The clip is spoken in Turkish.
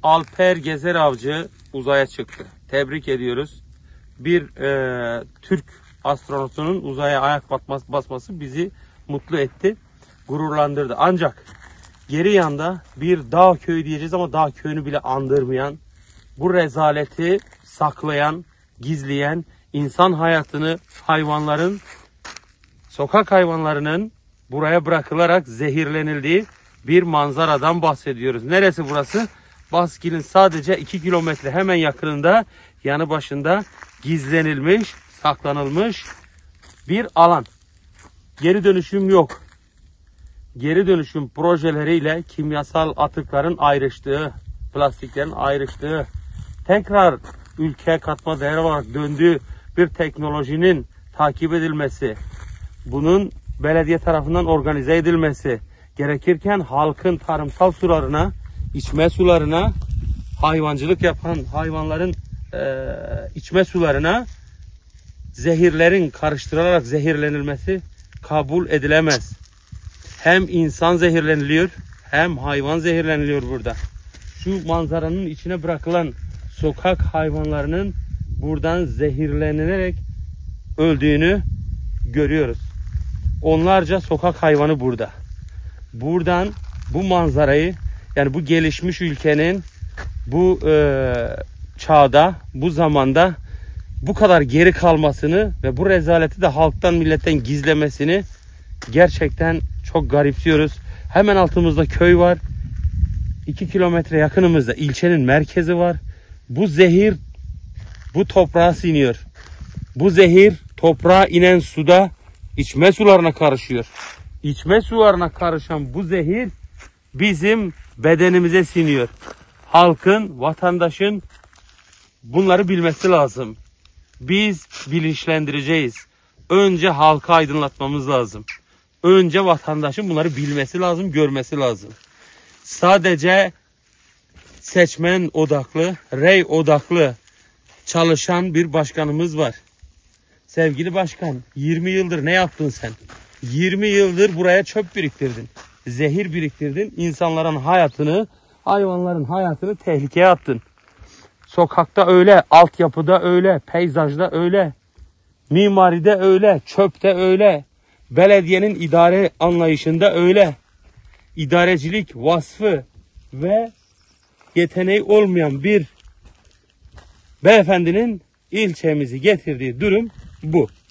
Alper Gezer Avcı uzaya çıktı. Tebrik ediyoruz. Bir Türk astronotunun uzaya ayak basması bizi mutlu etti, gururlandırdı. Ancak geri yanda bir dağ köyü diyeceğiz ama dağ köyünü bile andırmayan, bu rezaleti saklayan, gizleyen, insan hayatını, hayvanların, sokak hayvanlarının buraya bırakılarak zehirlenildiği bir manzaradan bahsediyoruz. Neresi burası? Baskil'in sadece 2 kilometre hemen yakınında, yanı başında gizlenilmiş, saklanılmış bir alan. Geri dönüşüm yok. Geri dönüşüm projeleriyle kimyasal atıkların ayrıştığı, plastiklerin ayrıştığı, tekrar ülkeye katma değer olarak döndüğü bir teknolojinin takip edilmesi, bunun belediye tarafından organize edilmesi, gerekirken halkın tarımsal sularına, içme sularına, hayvancılık yapan hayvanların içme sularına zehirlerin karıştırılarak zehirlenilmesi kabul edilemez. Hem insan zehirleniliyor, hem hayvan zehirleniliyor burada. Şu manzaranın içine bırakılan sokak hayvanlarının buradan zehirlenerek öldüğünü görüyoruz. Onlarca sokak hayvanı burada. Buradan bu manzarayı, yani bu gelişmiş ülkenin bu çağda, bu zamanda bu kadar geri kalmasını ve bu rezaleti de halktan, milletten gizlemesini gerçekten çok garipsiyoruz. Hemen altımızda köy var. 2 kilometre yakınımızda ilçenin merkezi var. Bu zehir bu toprağa siniyor. Bu zehir toprağa inen suda içme sularına karışıyor. İçme sularına karışan bu zehir bizim bedenimize siniyor. Halkın, vatandaşın bunları bilmesi lazım. Biz bilinçlendireceğiz. Önce halkı aydınlatmamız lazım. Önce vatandaşın bunları bilmesi lazım, görmesi lazım. Sadece seçmen odaklı, rey odaklı çalışan bir başkanımız var. Sevgili başkan, 20 yıldır ne yaptın sen? 20 yıldır buraya çöp biriktirdin. Zehir biriktirdin. İnsanların hayatını, hayvanların hayatını tehlikeye attın. Sokakta öyle, altyapıda öyle, peyzajda öyle, mimaride öyle, çöpte öyle, belediyenin idare anlayışında öyle. İdarecilik vasfı ve yeteneği olmayan bir beyefendinin ilçemizi getirdiği durum bu.